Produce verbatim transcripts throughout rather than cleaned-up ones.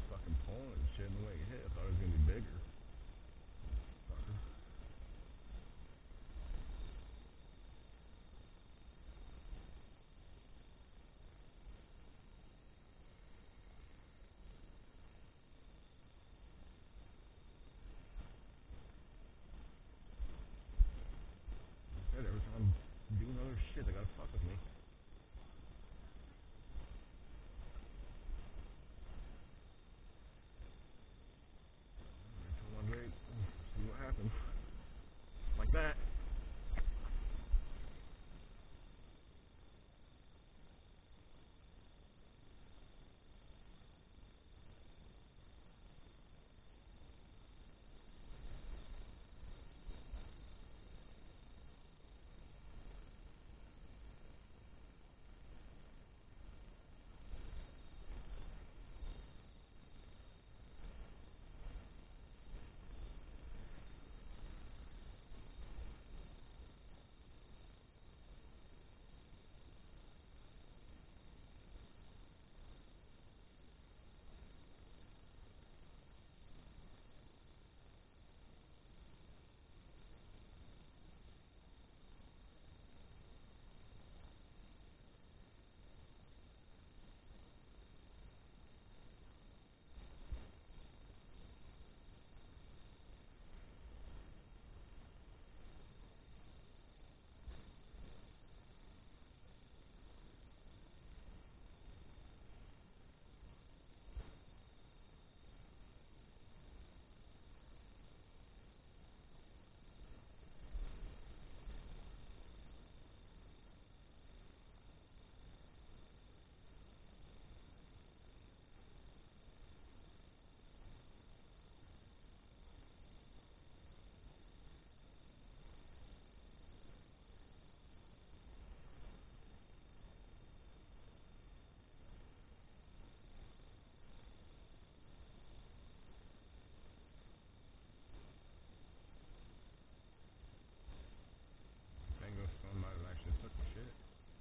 fucking pulling and shit, and the way it hit, I thought it was gonna be bigger. Fucker. Said every time I'm doing other shit, they gotta fuck with me. I told my vape, see what happens. Like that. Tango Stone might have actually took my shit.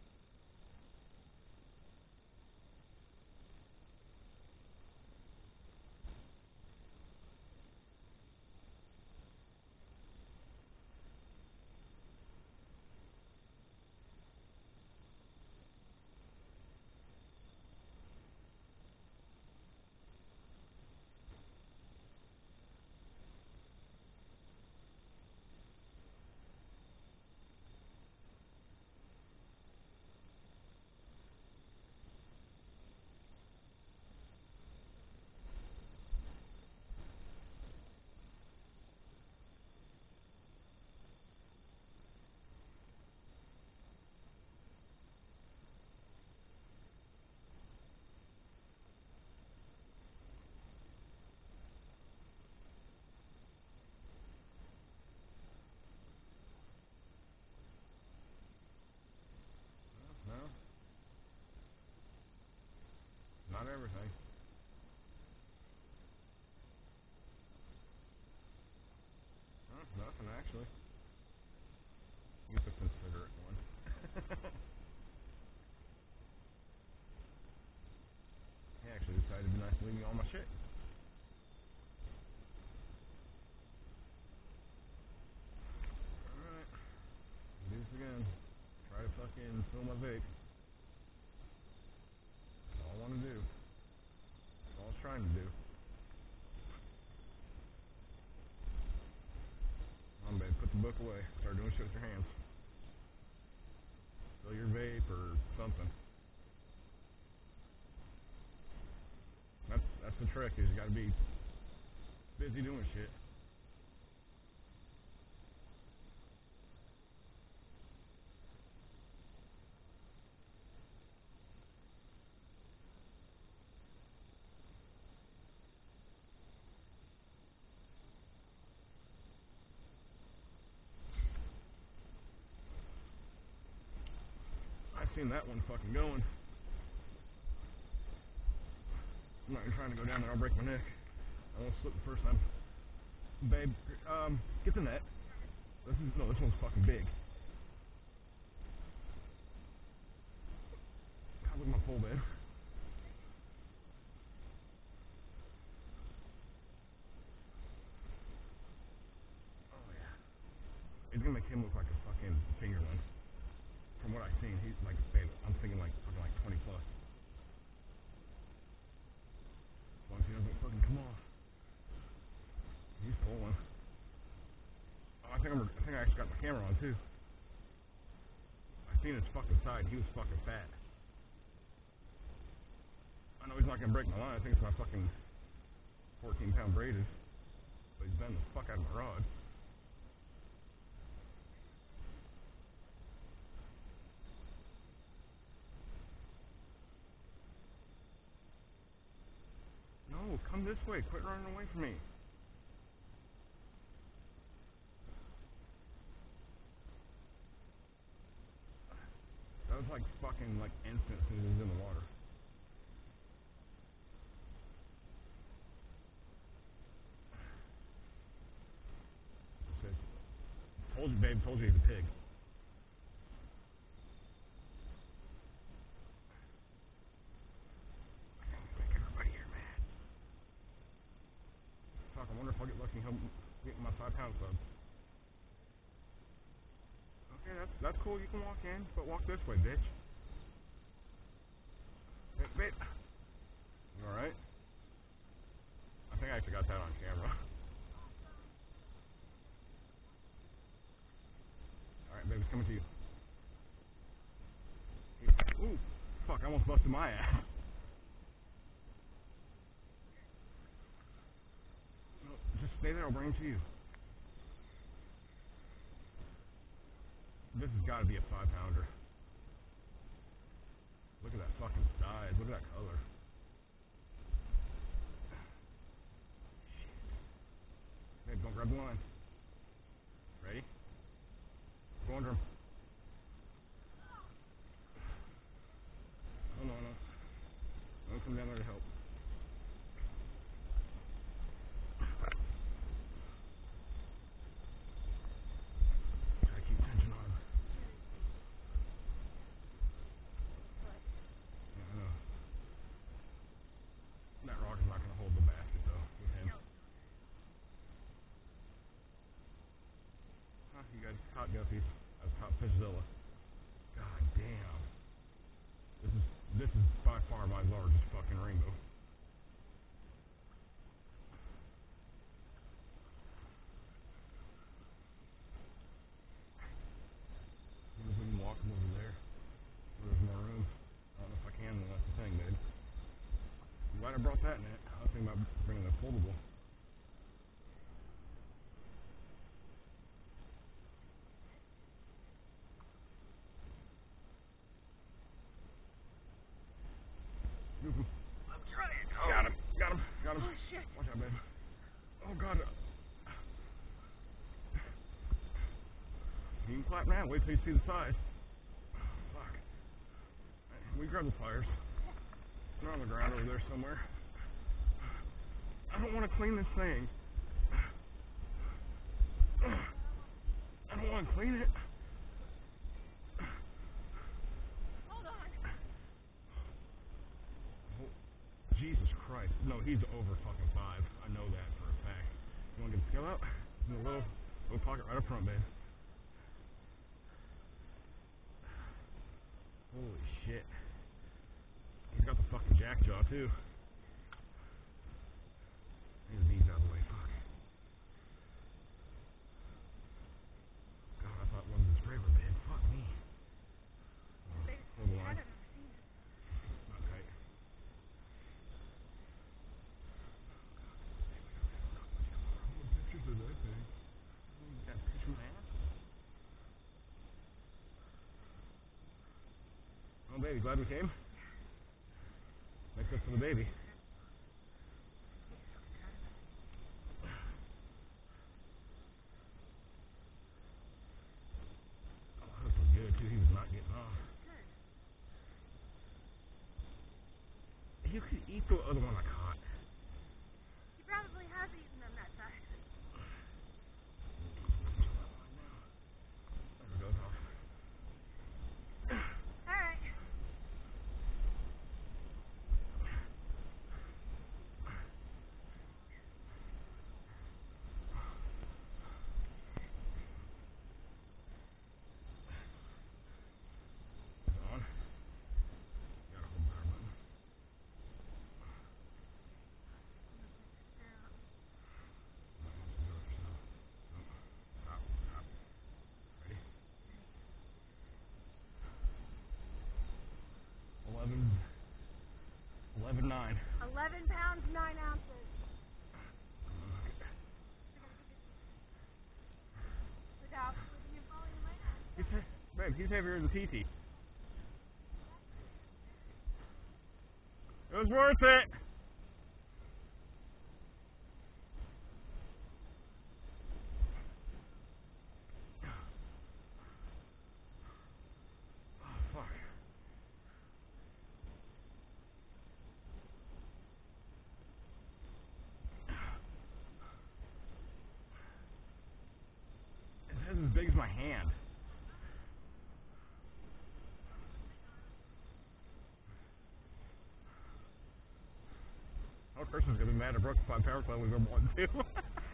No? Not everything. Huh? Nothing, actually. He's a considerate one. He actually decided to be nice to leave me all my shit. Alright. Do this again. Try to fucking fill my vape. That's all I want to do. That's all I was trying to do. Come on, babe, put the book away. Start doing shit with your hands. Fill your vape or something. That's that's the trick, is you gotta be busy doing shit. I seen that one fucking going. I'm not even trying to go down there, I'll break my neck. I almost slipped the first time. Babe, um, get the net. This is, no, this one's fucking big. God, look at my pole, babe. It's gonna make him look like a fucking fingerling. From what I've seen, he's like, babe, I'm thinking like fucking like twenty plus. As long as he doesn't fucking come off. He's pulling. Oh, I think I'm. I think I actually got my camera on too. I seen his fucking side. He was fucking fat. I know he's not gonna break my line. I think it's my fucking fourteen pound braided. But he's bending the fuck out of my rod. No, come this way. Quit running away from me. That was like fucking like instant as soon as he was in the water. Says, told you, babe. Told you he's a pig. Make everybody here mad. Fuck, I wonder if I'll get lucky and he'll get my five pound club. Okay, that's that's cool. You can walk in, but walk this way, bitch. Babe, babe. You all right? I think I actually got that on camera. All right, babe, it's coming to you. Ooh, fuck! I almost busted my ass. No, just stay there. I'll bring him to you. This has got to be a five pounder. Look at that fucking size. Look at that color. Hey, don't grab the line. Ready? Go under him. Oh, no, no. Don't come down there to help. Try to keep tension on him. Yeah, I know. That rock is not going to hold the basket, though, with him. Huh, you guys caught guppies. I've caught fishzilla. God damn. This is this is by far my largest fucking rainbow. I wonder if we can walk them over there. Where there's more room. I don't know if I can, that's the thing, dude. I'm glad I brought that net. I was thinking about bringing a foldable. Mm-hmm. I'm trying. Oh. Got him. Got him. Got him. Oh, shit. Watch out, babe. Oh, God. You can clap now. Wait till you see the size. Fuck. We grab the pliers. They're on the ground over there somewhere. I don't want to clean this thing. I don't want to clean it. Hold on. Oh, Jesus Christ. No, he's over fucking five. I know that for a fact. You want to get the scale out? In the little, little pocket right up front, babe. Holy shit. He's got the fucking jack jaw, too. His knees out of the way, fuck. God, I thought one of the spray were big. Fuck me. Oh, hold the line. Not tight. Pictures of that thing. You got a picture of my asshole. Oh, baby, glad we came? Makes up for the baby. Oh, this was good, too. He was not getting off. You could eat the other one I caught. He probably has eaten them that size. There it goes off. Alright. eleven nine. Eleven pounds, nine ounces. Without slipping and falling in my hand. He's, babe, he's heavier than T T. It was worth it. Oh, fuck. His head's as big as my hand. Oh, Kristen's gonna be mad at Brooke if I power play with him one too. God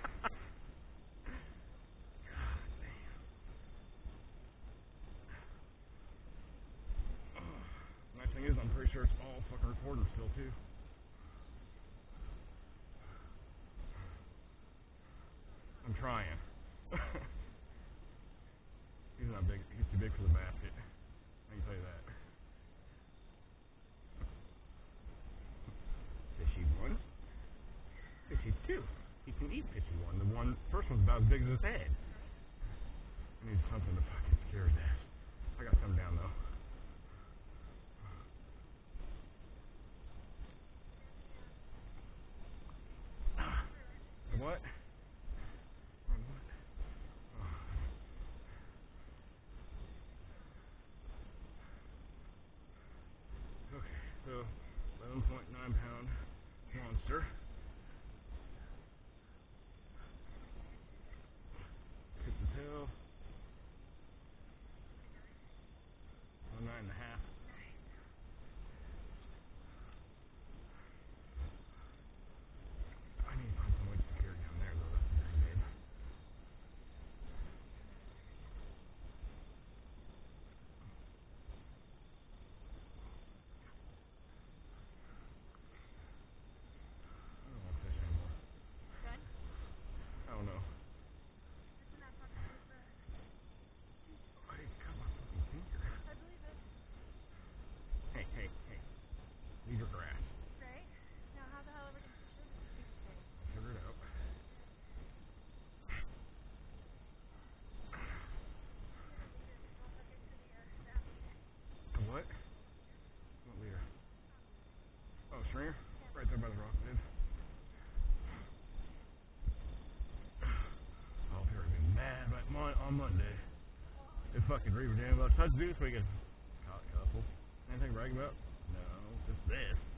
damn. Nice thing is, I'm pretty sure it's all fucking recording still too. I'm trying. He's not big. He's too big for the basket. I can tell you that. Fishy one. Fishy two. He can eat fishy one. The one first one's about as big as his head. I need something to fucking scare his ass. I got some down though. What? Okay, so eleven point nine pound monster. Hit the tail. Oh, nine and a half. I need to find some way to secure it down there though, that's the thing, babe. I don't want to fish anymore. Done? I don't know. Isn't that fucking super? I didn't cut my fucking finger. I believe it. Hey, hey, hey. Leave your grass. Right? Now how the hell are we gonna secure this stupid thing? Figure it out. The what? What leader? Oh, stringer? Right there by the rock, dude. Oh, people are gonna be mad about mon on Monday. They fucking read damn about touch this weekend. Caught a couple. Anything to brag about? No, just this.